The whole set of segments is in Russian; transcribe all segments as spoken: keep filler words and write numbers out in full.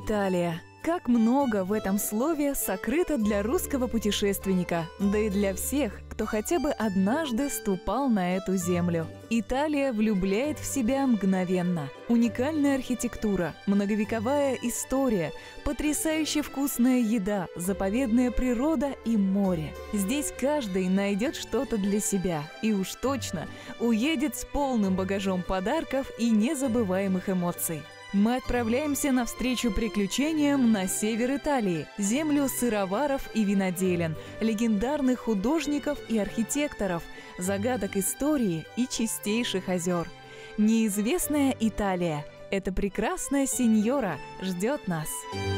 Италия. Как много в этом слове сокрыто для русского путешественника, да и для всех, кто хотя бы однажды ступал на эту землю. Италия влюбляет в себя мгновенно. Уникальная архитектура, многовековая история, потрясающе вкусная еда, заповедная природа и море. Здесь каждый найдет что-то для себя и уж точно уедет с полным багажом подарков и незабываемых эмоций. Мы отправляемся навстречу приключениям на север Италии, землю сыроваров и виноделин, легендарных художников и архитекторов, загадок истории и чистейших озер. Неизвестная Италия – эта прекрасная сеньора ждет нас.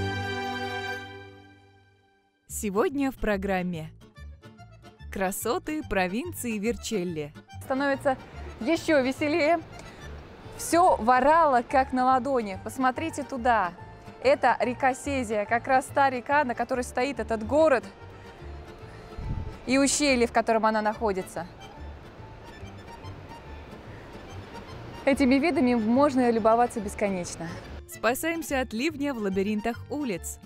Сегодня в программе красоты провинции Верчелли. Становится еще веселее. Все Варалла как на ладони. Посмотрите туда. Это река Сезия, как раз та река, на которой стоит этот город и ущелье, в котором она находится. Этими видами можно любоваться бесконечно. Спасаемся от ливня в лабиринтах улиц.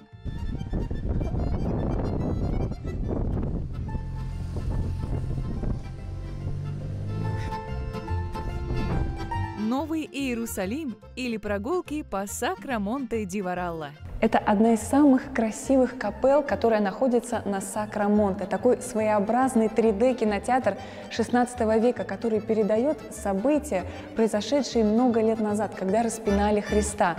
Новый Иерусалим или прогулки по Сакра-Монте-ди-Варалла. Это одна из самых красивых капелл, которая находится на Сакра-Монте. Такой своеобразный три дэ кинотеатр шестнадцатого века, который передает события, произошедшие много лет назад, когда распинали Христа.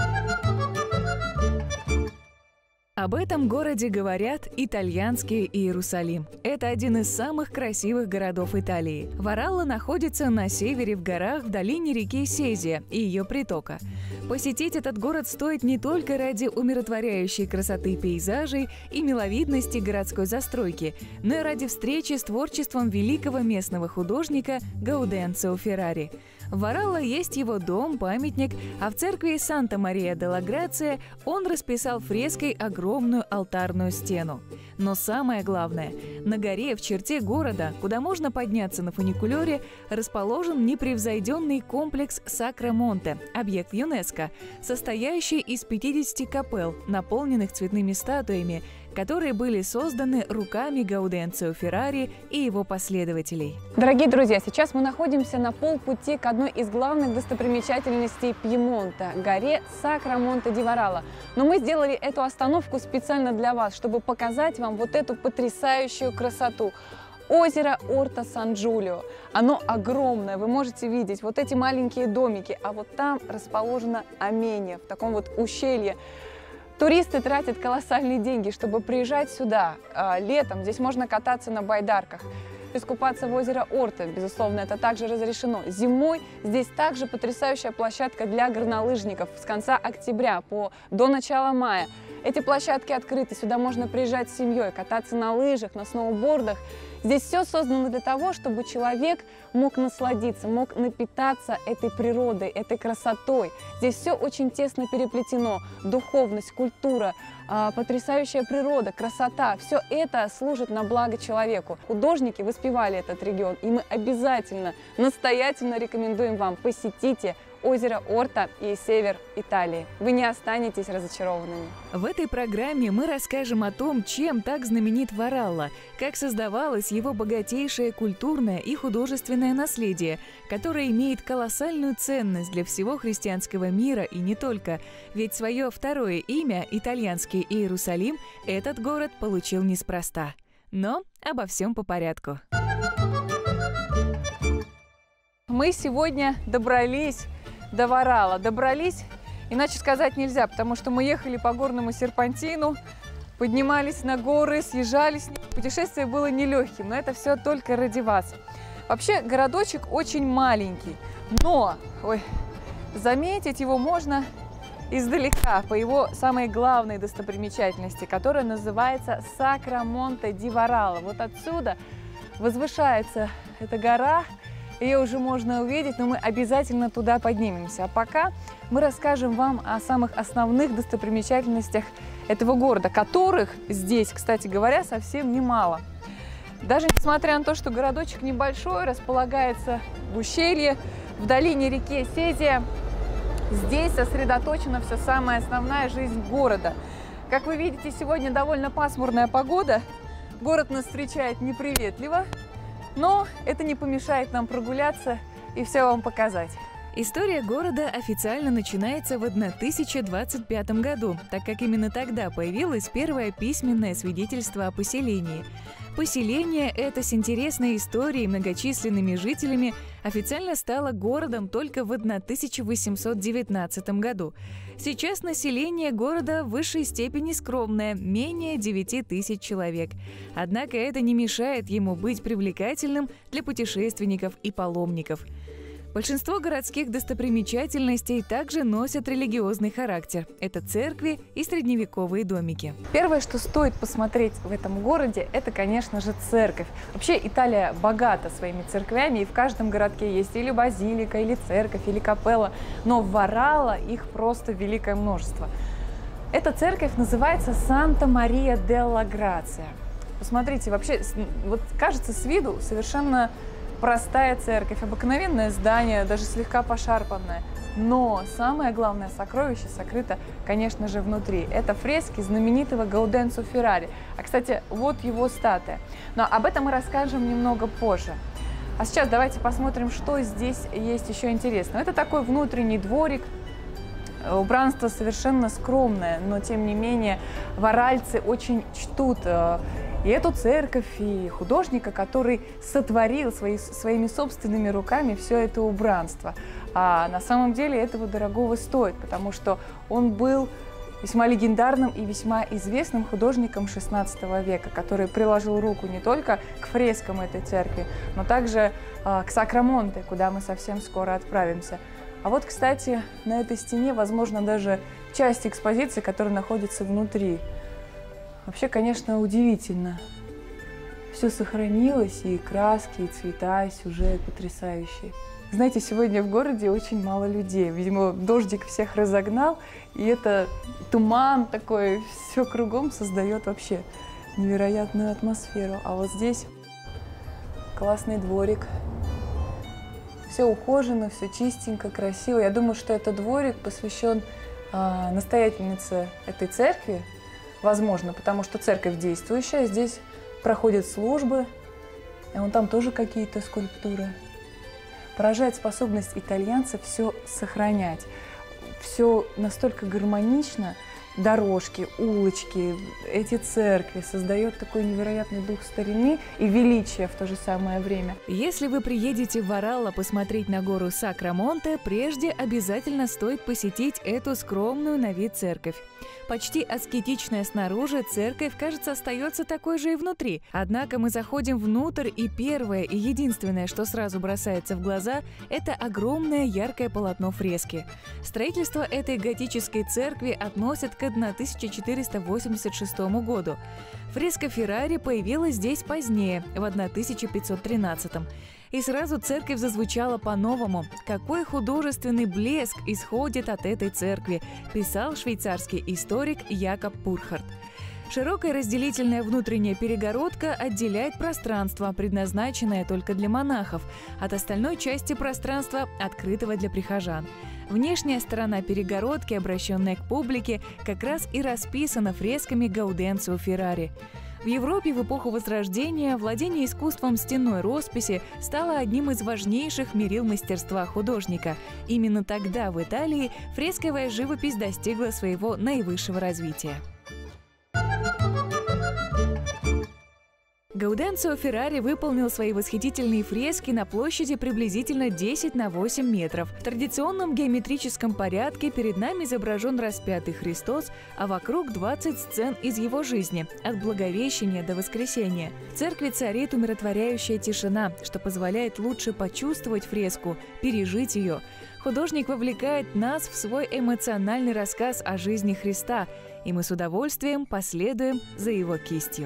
Об этом городе говорят итальянский Иерусалим. Это один из самых красивых городов Италии. Варалла находится на севере в горах в долине реки Сезия и ее притока. Посетить этот город стоит не только ради умиротворяющей красоты пейзажей и миловидности городской застройки, но и ради встречи с творчеством великого местного художника Гауденцио Феррари. В Варалла есть его дом, памятник, а в церкви Санта-Мария-делла-Грация он расписал фреской огромную алтарную стену. Но самое главное, на горе в черте города, куда можно подняться на фуникулере, расположен непревзойденный комплекс Сакра-Монте, объект ЮНЕСКО, состоящий из пятидесяти капелл, наполненных цветными статуями, которые были созданы руками Гауденцио Феррари и его последователей. Дорогие друзья, сейчас мы находимся на полпути к одной из главных достопримечательностей Пьемонта – горе Сакра-Монте-ди-Варалла. Но мы сделали эту остановку специально для вас, чтобы показать вам вот эту потрясающую красоту. Озеро Орта-Сан-Джулио. Оно огромное, вы можете видеть вот эти маленькие домики, а вот там расположена Амения, в таком вот ущелье. Туристы тратят колоссальные деньги, чтобы приезжать сюда. Летом здесь можно кататься на байдарках, искупаться в озеро Орта, безусловно, это также разрешено. Зимой здесь также потрясающая площадка для горнолыжников с конца октября по, до начала мая. Эти площадки открыты, сюда можно приезжать с семьей, кататься на лыжах, на сноубордах. Здесь все создано для того, чтобы человек мог насладиться, мог напитаться этой природой, этой красотой. Здесь все очень тесно переплетено. Духовность, культура, потрясающая природа, красота. Все это служит на благо человеку. Художники воспевали этот регион, и мы обязательно, настоятельно рекомендуем вам посетите озеро Орта и север Италии. Вы не останетесь разочарованными. В этой программе мы расскажем о том, чем так знаменит Варалла, как создавалось его богатейшее культурное и художественное наследие, которое имеет колоссальную ценность для всего христианского мира и не только, ведь свое второе имя, итальянский Иерусалим, этот город получил неспроста. Но обо всем по порядку. Мы сегодня добрались до Варалла. Добрались, иначе сказать нельзя, потому что мы ехали по горному серпантину, поднимались на горы, съезжались. Путешествие было нелегким, но это все только ради вас. Вообще городочек очень маленький, но ой, заметить его можно издалека по его самой главной достопримечательности, которая называется Сакра-Монте-ди-Варалла. Вот отсюда возвышается эта гора. Ее уже можно увидеть, но мы обязательно туда поднимемся. А пока мы расскажем вам о самых основных достопримечательностях этого города, которых здесь, кстати говоря, совсем немало. Даже несмотря на то, что городочек небольшой, располагается в ущелье, в долине реки Сезия, Здесь сосредоточена все самая основная жизнь города. Как вы видите, сегодня довольно пасмурная погода. Город нас встречает неприветливо, но это не помешает нам прогуляться и все вам показать. История города официально начинается в тысяча двадцать пятом году, так как именно тогда появилось первое письменное свидетельство о поселении. Поселение это с интересной историей и многочисленными жителями официально стало городом только в тысяча восемьсот девятнадцатом году. Сейчас население города в высшей степени скромное – менее девяти тысяч человек. Однако это не мешает ему быть привлекательным для путешественников и паломников. Большинство городских достопримечательностей также носят религиозный характер. Это церкви и средневековые домики. Первое, что стоит посмотреть в этом городе, это, конечно же, церковь. Вообще Италия богата своими церквями, и в каждом городке есть или базилика, или церковь, или капелла. Но в Варалло их просто великое множество. Эта церковь называется Санта-Мария-делла-Грация. Посмотрите, вообще, вот кажется с виду совершенно простая церковь, обыкновенное здание, даже слегка пошарпанное. Но самое главное сокровище сокрыто, конечно же, внутри. Это фрески знаменитого Гауденцо Феррари. А, кстати, вот его статуя. Но об этом мы расскажем немного позже. А сейчас давайте посмотрим, что здесь есть еще интересного. Это такой внутренний дворик. Убранство совершенно скромное, но тем не менее варальцы очень чтут и эту церковь, и художника, который сотворил свои, своими собственными руками все это убранство. А на самом деле этого дорогого стоит, потому что он был весьма легендарным и весьма известным художником шестнадцатого века, который приложил руку не только к фрескам этой церкви, но также а, к Сакрамонте, куда мы совсем скоро отправимся. А вот, кстати, на этой стене, возможно, даже часть экспозиции, которая находится внутри. Вообще, конечно, удивительно. Все сохранилось, и краски, и цвета, и сюжет потрясающий. Знаете, сегодня в городе очень мало людей. Видимо, дождик всех разогнал, и это туман такой, все кругом создает вообще невероятную атмосферу. А вот здесь классный дворик. Все ухожено, все чистенько, красиво. Я думаю, что этот дворик посвящен э, настоятельнице этой церкви, возможно, потому что церковь действующая, здесь проходят службы, и вон там тоже какие-то скульптуры. Поражает способность итальянцев все сохранять. Все настолько гармонично. Дорожки, улочки, эти церкви создает такой невероятный дух старины и величия в то же самое время. Если вы приедете в Варалло посмотреть на гору Сакрамонте, прежде обязательно стоит посетить эту скромную на вид церковь. Почти аскетичная снаружи, церковь, кажется, остается такой же и внутри. Однако мы заходим внутрь, и первое и единственное, что сразу бросается в глаза, это огромное яркое полотно фрески. Строительство этой готической церкви относят к тысяча четыреста восемьдесят шестому году. Фреска Феррари появилась здесь позднее, в тысяча пятьсот тринадцатом. И сразу церковь зазвучала по-новому. Какой художественный блеск исходит от этой церкви, писал швейцарский историк Якоб Буркхарт. Широкая разделительная внутренняя перегородка отделяет пространство, предназначенное только для монахов, от остальной части пространства, открытого для прихожан. Внешняя сторона перегородки, обращенная к публике, как раз и расписана фресками Гауденцо Феррари. В Европе в эпоху Возрождения владение искусством стенной росписи стало одним из важнейших мерил мастерства художника. Именно тогда в Италии фресковая живопись достигла своего наивысшего развития. Гауденцо Феррари выполнил свои восхитительные фрески на площади приблизительно десять на восемь метров. В традиционном геометрическом порядке перед нами изображен распятый Христос, а вокруг двадцать сцен из его жизни, от Благовещения до Воскресения. В церкви царит умиротворяющая тишина, что позволяет лучше почувствовать фреску, пережить ее. Художник вовлекает нас в свой эмоциональный рассказ о жизни Христа, и мы с удовольствием последуем за его кистью.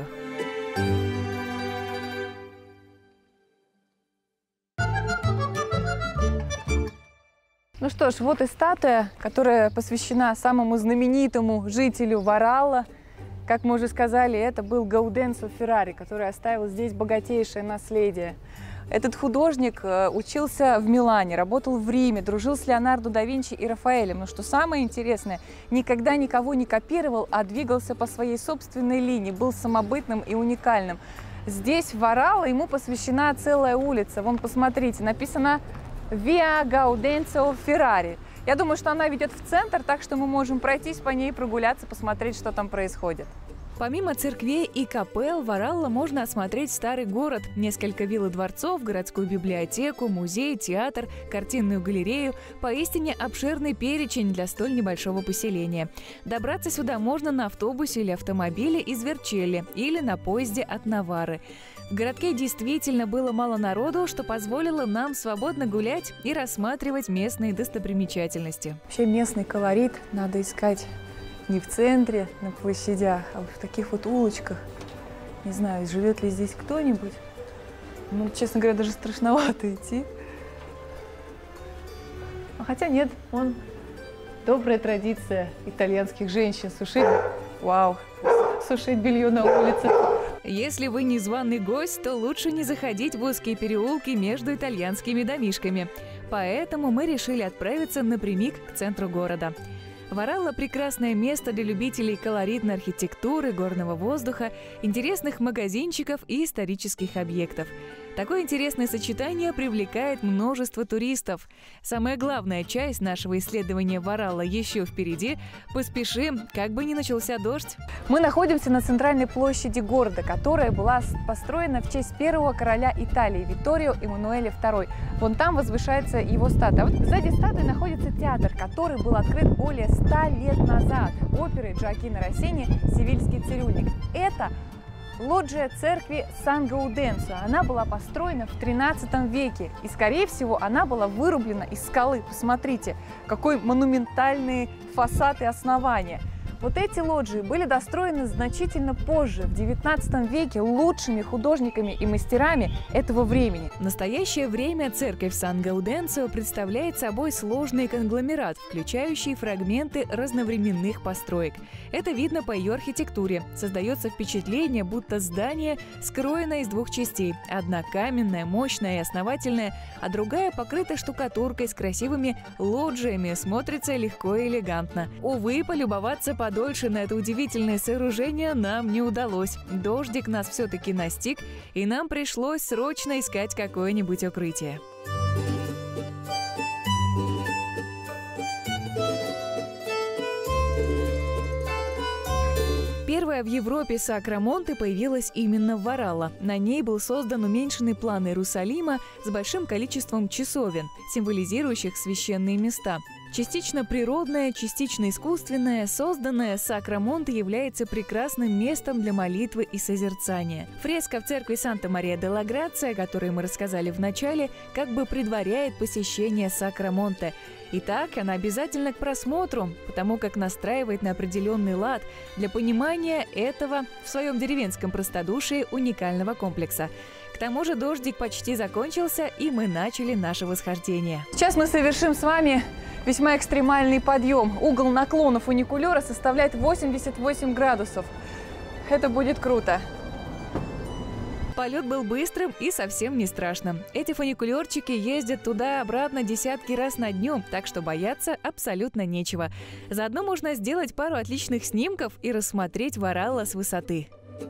Ну что ж, вот и статуя, которая посвящена самому знаменитому жителю Варалло. Как мы уже сказали, это был Гауденцо Феррари, который оставил здесь богатейшее наследие. Этот художник учился в Милане, работал в Риме, дружил с Леонардо да Винчи и Рафаэлем. Но что самое интересное, никогда никого не копировал, а двигался по своей собственной линии, был самобытным и уникальным. Здесь, в Варалло, ему посвящена целая улица. Вон, посмотрите, написано «Via Gaudenzio Ferrari». Я думаю, что она ведет в центр, так что мы можем пройтись по ней, прогуляться, посмотреть, что там происходит. Помимо церквей и капелл, в Варалло можно осмотреть старый город, несколько вилл и дворцов, городскую библиотеку, музей, театр, картинную галерею. Поистине обширный перечень для столь небольшого поселения. Добраться сюда можно на автобусе или автомобиле из Верчелли или на поезде от Наварры. В городке действительно было мало народу, что позволило нам свободно гулять и рассматривать местные достопримечательности. Вообще местный колорит надо искать не в центре, на площадях, а в таких вот улочках. Не знаю, живет ли здесь кто-нибудь. Ну, честно говоря, даже страшновато идти. А хотя нет, вон добрая традиция итальянских женщин сушить. Вау, сушить белье на улице. Если вы незваный гость, то лучше не заходить в узкие переулки между итальянскими домишками. Поэтому мы решили отправиться напрямик к центру города. Варалло – прекрасное место для любителей колоритной архитектуры, горного воздуха, интересных магазинчиков и исторических объектов. Такое интересное сочетание привлекает множество туристов. Самая главная часть нашего исследования Варалло еще впереди. Поспешим, как бы ни начался дождь. Мы находимся на центральной площади города, которая была построена в честь первого короля Италии Витторио Эммануэля второго. Вон там возвышается его статуя. А вот сзади статуи находится театр, который был открыт более ста лет назад оперой Джоаккино Россини «Севильский цирюльник». Это лоджия церкви Сан-Гауденцио. Она была построена в тринадцатом веке. И, скорее всего, она была вырублена из скалы. Посмотрите, какой монументальный фасад и основание. Вот эти лоджии были достроены значительно позже, в девятнадцатом веке, лучшими художниками и мастерами этого времени. В настоящее время церковь Сан-Гауденцио представляет собой сложный конгломерат, включающий фрагменты разновременных построек. Это видно по ее архитектуре. Создается впечатление, будто здание скроено из двух частей. Одна каменная, мощная и основательная, а другая покрыта штукатуркой с красивыми лоджиями, смотрится легко и элегантно. Увы, полюбоваться по Подольше на это удивительное сооружение нам не удалось. Дождик нас все-таки настиг, и нам пришлось срочно искать какое-нибудь укрытие. Первая в Европе Сакра Монте появилась именно в Варалло. На ней был создан уменьшенный план Иерусалима с большим количеством часовен, символизирующих священные места. Частично природное, частично искусственное, созданное Сакра Монте является прекрасным местом для молитвы и созерцания. Фреска в церкви Санта-Мария-делла-Грация, о которой мы рассказали в начале, как бы предваряет посещение Сакра Монте. Итак, она обязательна к просмотру, потому как настраивает на определенный лад для понимания этого в своем деревенском простодушии уникального комплекса. К тому же дождик почти закончился, и мы начали наше восхождение. Сейчас мы совершим с вами весьма экстремальный подъем. Угол наклона фуникулера составляет восемьдесят восемь градусов. Это будет круто. Полет был быстрым и совсем не страшным. Эти фуникулерчики ездят туда-обратно десятки раз на дню, так что бояться абсолютно нечего. Заодно можно сделать пару отличных снимков и рассмотреть Варалло с высоты.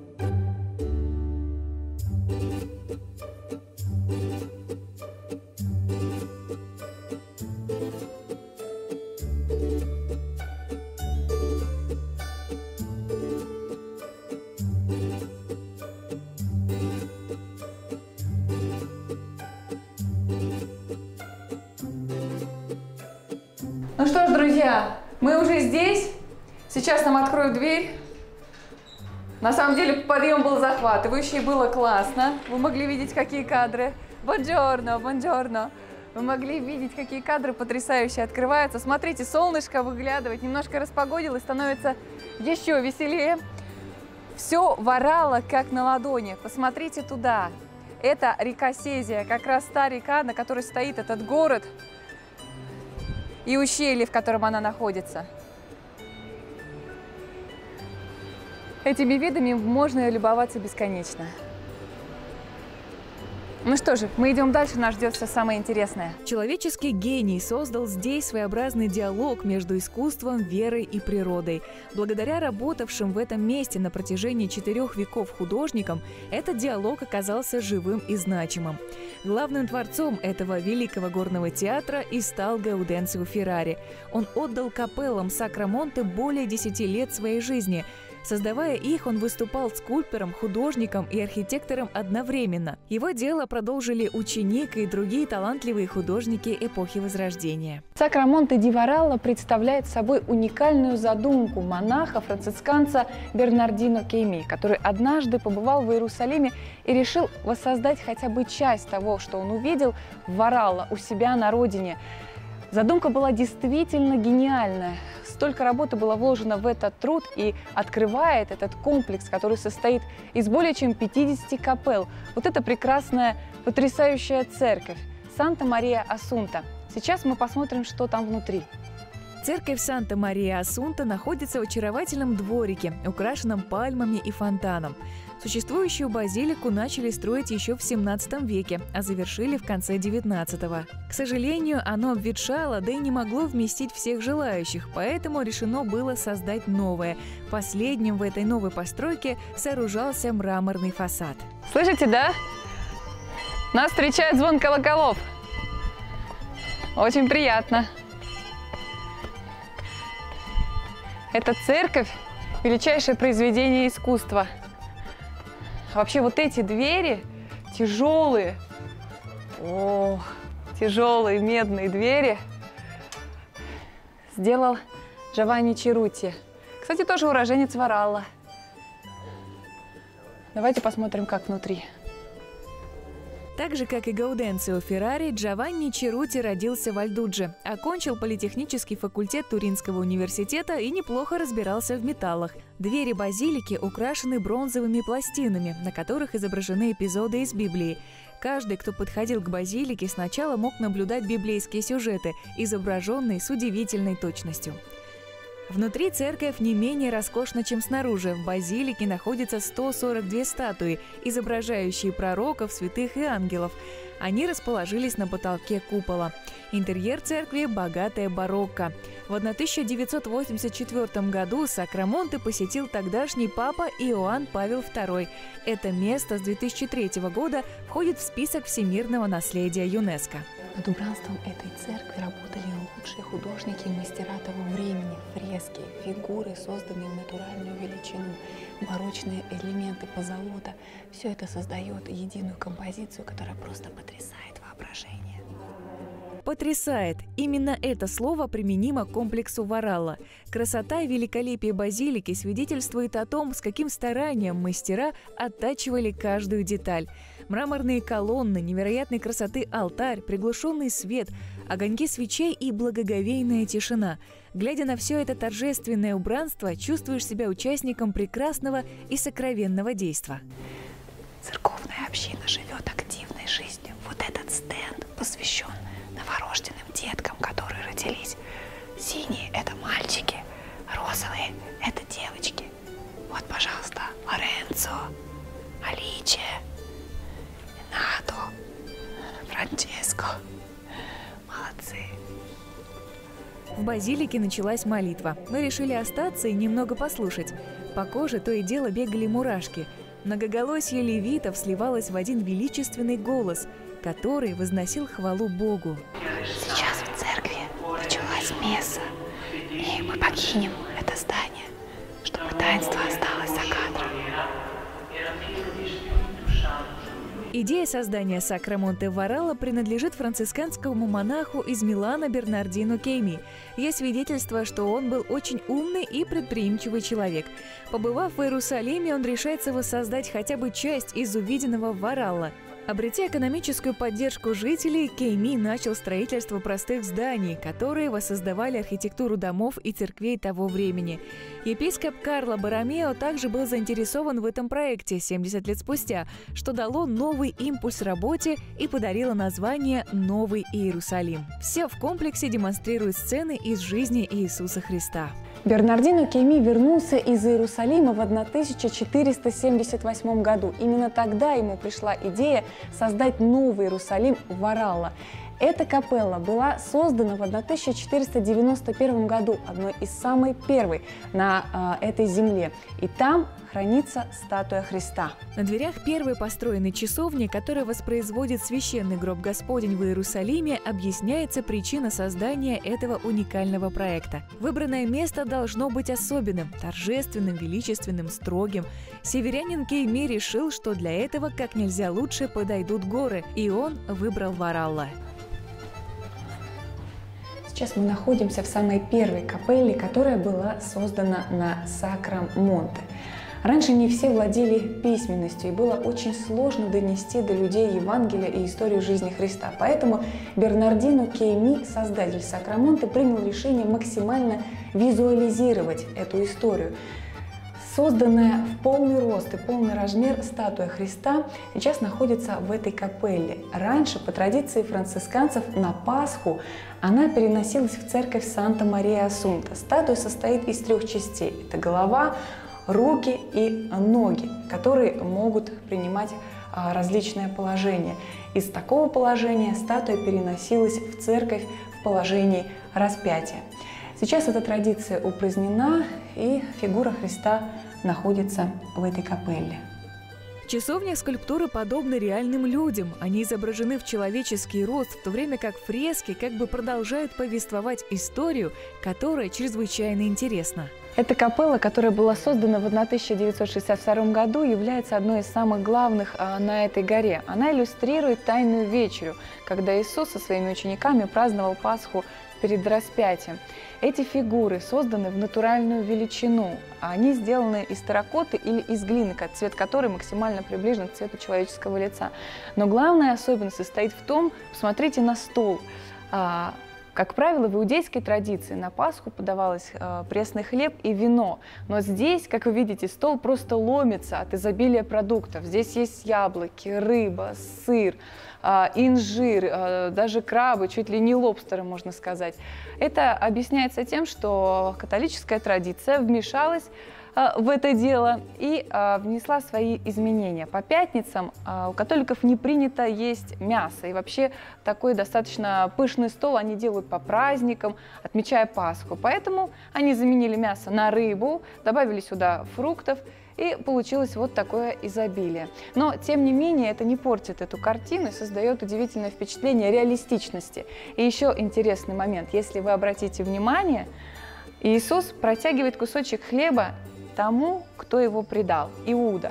Ну что ж, друзья, мы уже здесь. Сейчас нам откроют дверь. На самом деле подъем был захватывающий, было классно. Вы могли видеть, какие кадры. Бонджорно, бонджорно. Вы могли видеть, какие кадры потрясающие открываются. Смотрите, солнышко выглядывает, немножко распогодилось, становится еще веселее. Все Варалло как на ладони. Посмотрите туда. Это река Сезия, как раз та река, на которой стоит этот город. И ущелье, в котором она находится. Этими видами можно любоваться бесконечно. Ну что же, мы идем дальше, нас ждет все самое интересное. Человеческий гений создал здесь своеобразный диалог между искусством, верой и природой. Благодаря работавшим в этом месте на протяжении четырех веков художникам, этот диалог оказался живым и значимым. Главным творцом этого великого горного театра и стал Гауденцио Феррари. Он отдал капеллам Сакрамонте более десяти лет своей жизни. Создавая их, он выступал скульптором, художником и архитектором одновременно. Его дело продолжили ученик и другие талантливые художники эпохи Возрождения. Сакрамонте ди Варалла представляет собой уникальную задумку монаха-францисканца Бернардино Кейми, который однажды побывал в Иерусалиме и решил воссоздать хотя бы часть того, что он увидел в Варалла у себя на родине. Задумка была действительно гениальная. Столько работы было вложено в этот труд, и открывает этот комплекс, который состоит из более чем пятидесяти капелл. Вот эта прекрасная, потрясающая церковь Санта-Мария-Асунта. Сейчас мы посмотрим, что там внутри. Церковь Санта-Мария-Асунта находится в очаровательном дворике, украшенном пальмами и фонтаном. Существующую базилику начали строить еще в семнадцатом веке, а завершили в конце девятнадцатого. К сожалению, оно обветшало, да и не могло вместить всех желающих, поэтому решено было создать новое. Последним в этой новой постройке сооружался мраморный фасад. Слышите, да? Нас встречает звон колоколов. Очень приятно. Эта церковь – величайшее произведение искусства. Вообще вот эти двери тяжелые, о, тяжелые медные двери сделал Джованни Черути. Кстати, тоже уроженец Варалла. Давайте посмотрим, как внутри. Так же, как и Гауденцио Феррари, Джованни Черути родился в Альдудже, окончил политехнический факультет Туринского университета и неплохо разбирался в металлах. Двери базилики украшены бронзовыми пластинами, на которых изображены эпизоды из Библии. Каждый, кто подходил к базилике, сначала мог наблюдать библейские сюжеты, изображенные с удивительной точностью. Внутри церковь не менее роскошна, чем снаружи. В базилике находится сто сорок две статуи, изображающие пророков, святых и ангелов. Они расположились на потолке купола. Интерьер церкви – богатая барокко. В тысяча девятьсот восемьдесят четвёртом году Сакрамонте посетил тогдашний папа Иоанн Павел второй. Это место с две тысячи третьего года входит в список всемирного наследия ЮНЕСКО. Над убранством этой церкви работали лучшие художники и мастера того времени. Фрески, фигуры, созданные в натуральную величину, барочные элементы позолота. Все это создает единую композицию, которая просто потрясает воображение. Потрясает! Именно это слово применимо к комплексу Варалла. Красота и великолепие базилики свидетельствует о том, с каким старанием мастера оттачивали каждую деталь. Мраморные колонны, невероятной красоты алтарь, приглушенный свет, огоньки свечей и благоговейная тишина. Глядя на все это торжественное убранство, чувствуешь себя участником прекрасного и сокровенного действа. Церковная община живет активной жизнью. Вот этот стенд посвящен новорожденным деткам, которые родились. Синие – это мальчики, розовые – это девочки. Вот, пожалуйста, Лоренцо, Аличе, Нато, Франческо. Молодцы. В базилике началась молитва. Мы решили остаться и немного послушать. По коже то и дело бегали мурашки. Многоголосие левитов сливалось в один величественный голос, который возносил хвалу Богу. Сейчас в церкви началась месса, и мы покинем это здание, чтобы таинство осталось за кадром. Идея создания Сакрамонте Варалла принадлежит францисканскому монаху из Милана Бернардино Кейми. Есть свидетельство, что он был очень умный и предприимчивый человек. Побывав в Иерусалиме, он решается воссоздать хотя бы часть из увиденного в Варалла. Обретя экономическую поддержку жителей, Кейми начал строительство простых зданий, которые воссоздавали архитектуру домов и церквей того времени. Епископ Карло Боромео также был заинтересован в этом проекте семьдесят лет спустя, что дало новый импульс работе и подарило название «Новый Иерусалим». Все в комплексе демонстрирует сцены из жизни Иисуса Христа. Бернардино Кейми вернулся из Иерусалима в тысяча четыреста семьдесят восьмом году. Именно тогда ему пришла идея создать новый Иерусалим Варалла. Эта капелла была создана в тысяча четыреста девяносто первом году, одной из самой первой на э, этой земле. И там хранится статуя Христа. На дверях первой построенной часовни, которая воспроизводит священный гроб Господень в Иерусалиме, объясняется причина создания этого уникального проекта. Выбранное место должно быть особенным, торжественным, величественным, строгим. Северянин Кейми решил, что для этого как нельзя лучше подойдут горы, и он выбрал Варалла. Сейчас мы находимся в самой первой капелле, которая была создана на Сакра Монте. Раньше не все владели письменностью, и было очень сложно донести до людей Евангелие и историю жизни Христа. Поэтому Бернардино Кейми, создатель Сакра Монте, принял решение максимально визуализировать эту историю. Созданная в полный рост и полный размер статуя Христа сейчас находится в этой капелле. Раньше, по традиции францисканцев, на Пасху она переносилась в церковь Санта-Мария-Асунта. Статуя состоит из трех частей. Это голова, руки и ноги, которые могут принимать различные положения. Из такого положения статуя переносилась в церковь в положении распятия. Сейчас эта традиция упразднена, и фигура Христа находится в этой капелле. В часовнях скульптуры подобны реальным людям. Они изображены в человеческий рост, в то время как фрески как бы продолжают повествовать историю, которая чрезвычайно интересна. Эта капелла, которая была создана в тысяча девятьсот шестьдесят втором году, является одной из самых главных а, на этой горе. Она иллюстрирует Тайную вечерю, когда Иисус со своими учениками праздновал Пасху перед распятием. Эти фигуры созданы в натуральную величину. Они сделаны из терракоты или из глины, цвет которой максимально приближен к цвету человеческого лица. Но главная особенность состоит в том, посмотрите на стол. Как правило, в иудейской традиции на Пасху подавалось э, пресный хлеб и вино. Но здесь, как вы видите, стол просто ломится от изобилия продуктов. Здесь есть яблоки, рыба, сыр, э, инжир, э, даже крабы, чуть ли не лобстеры, можно сказать. Это объясняется тем, что католическая традиция вмешалась в это дело и а, внесла свои изменения. По пятницам а, у католиков не принято есть мясо, и вообще такой достаточно пышный стол они делают по праздникам, отмечая Пасху. Поэтому они заменили мясо на рыбу, добавили сюда фруктов, и получилось вот такое изобилие. Но, тем не менее, это не портит эту картину и создает удивительное впечатление реалистичности. И еще интересный момент. Если вы обратите внимание, Иисус протягивает кусочек хлеба тому, кто его предал, Иуда.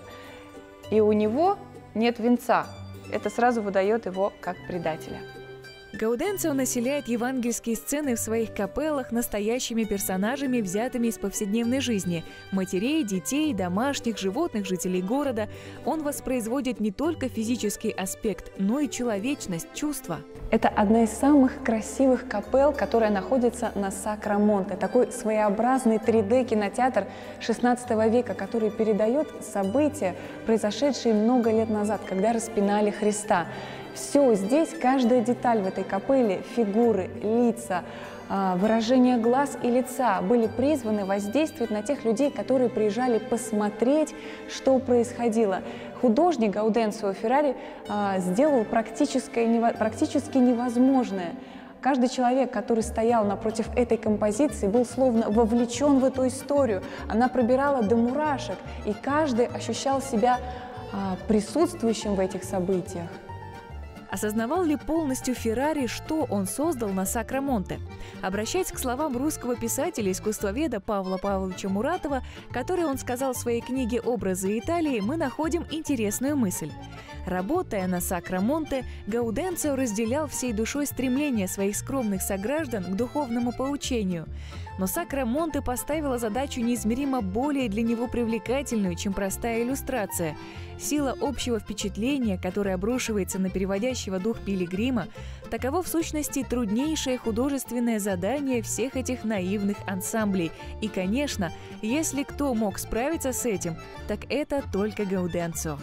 И у него нет венца. Это сразу выдает его как предателя. Гауденцио населяет евангельские сцены в своих капеллах настоящими персонажами, взятыми из повседневной жизни – матерей, детей, домашних, животных, жителей города. Он воспроизводит не только физический аспект, но и человечность, чувства. Это одна из самых красивых капелл, которая находится на Сакра Монте. Такой своеобразный три дэ кинотеатр шестнадцатого века, который передает события, произошедшие много лет назад, когда распинали Христа. Все здесь, каждая деталь в этой капелле, фигуры, лица, выражение глаз и лица были призваны воздействовать на тех людей, которые приезжали посмотреть, что происходило. Художник Гауденцио Феррари сделал практически, практически невозможное. Каждый человек, который стоял напротив этой композиции, был словно вовлечен в эту историю. Она пробирала до мурашек, и каждый ощущал себя присутствующим в этих событиях. Осознавал ли полностью Феррари, что он создал на Сакра Монте? Обращаясь к словам русского писателя-искусствоведа Павла Павловича Муратова, который он сказал в своей книге «Образы Италии», мы находим интересную мысль. Работая на Сакра Монте, Гауденцио разделял всей душой стремление своих скромных сограждан к духовному поучению. Но Сакра Монте поставила задачу неизмеримо более для него привлекательную, чем простая иллюстрация. Сила общего впечатления, которое обрушивается на переводящего дух пилигрима, таково в сущности труднейшее художественное задание всех этих наивных ансамблей. И, конечно, если кто мог справиться с этим, так это только Гауденцио.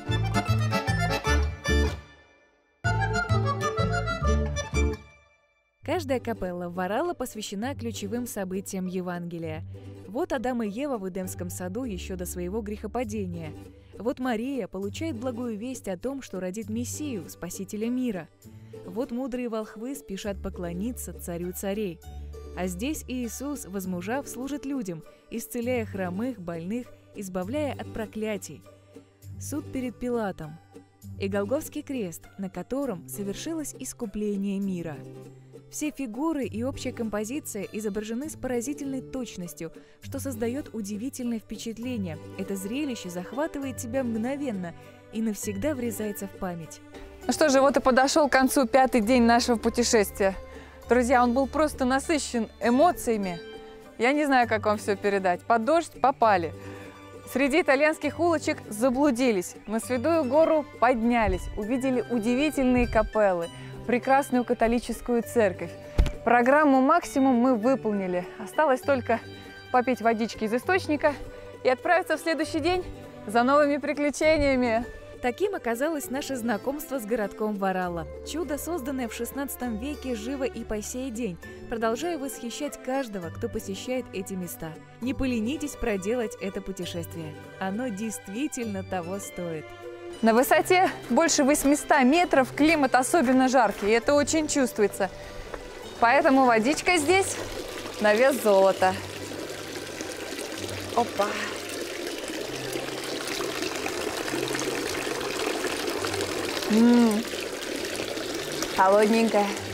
Каждая капелла Варалла посвящена ключевым событиям Евангелия. Вот Адам и Ева в Эдемском саду еще до своего грехопадения. Вот Мария получает благую весть о том, что родит Мессию, Спасителя мира. Вот мудрые волхвы спешат поклониться Царю царей. А здесь Иисус, возмужав, служит людям, исцеляя хромых, больных, избавляя от проклятий. Суд перед Пилатом и Голгофский крест, на котором совершилось искупление мира. Все фигуры и общая композиция изображены с поразительной точностью, что создает удивительное впечатление. Это зрелище захватывает тебя мгновенно и навсегда врезается в память. Ну что же, вот и подошел к концу пятый день нашего путешествия. Друзья, он был просто насыщен эмоциями. Я не знаю, как вам все передать. Под дождь попали. Среди итальянских улочек заблудились. На Святую гору поднялись. Увидели удивительные капеллы, прекрасную католическую церковь. Программу максимум мы выполнили. Осталось только попить водички из источника и отправиться в следующий день за новыми приключениями. Таким оказалось наше знакомство с городком Варалла. Чудо, созданное в шестнадцатом веке, живо и по сей день. Продолжаю восхищать каждого, кто посещает эти места. Не поленитесь проделать это путешествие. Оно действительно того стоит. На высоте больше восьмисот метров климат особенно жаркий, и это очень чувствуется. Поэтому водичка здесь на вес золота. Опа! Ммм, холодненькая.